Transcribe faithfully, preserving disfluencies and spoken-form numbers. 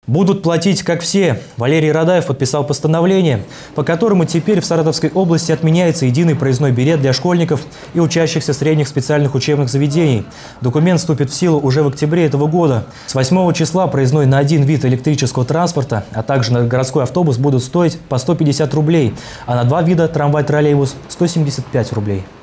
Будут платить, как все. Валерий Радаев подписал постановление, по которому теперь в Саратовской области отменяется единый проездной билет для школьников и учащихся средних специальных учебных заведений. Документ вступит в силу уже в октябре этого года. С восьмого числа проездной на один вид электрического транспорта, а также на городской автобус будут стоить по сто пятьдесят рублей, а на два вида трамвай-троллейбус – сто семьдесят пять рублей.